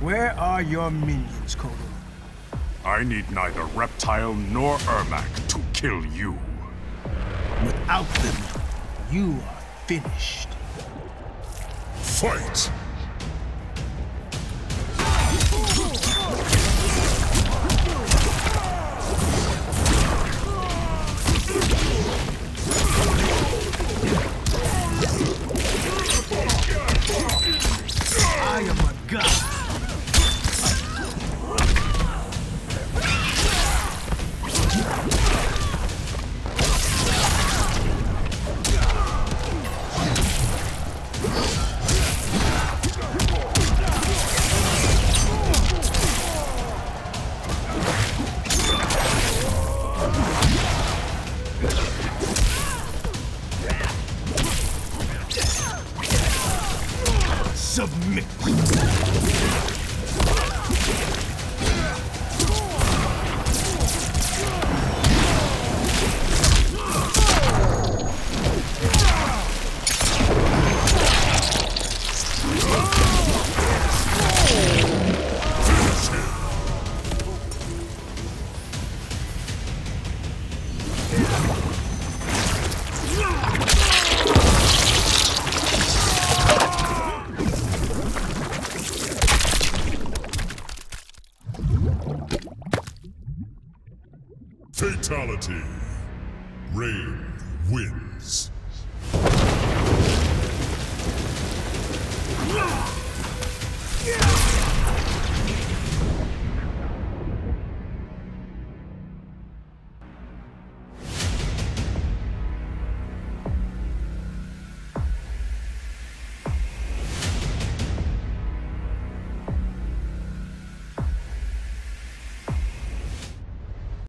Where are your minions, Kodo? I need neither Reptile nor Ermac to kill you. Without them, you are finished. Fight! I am a god. Submit. Fatality. Rain wins. Yeah!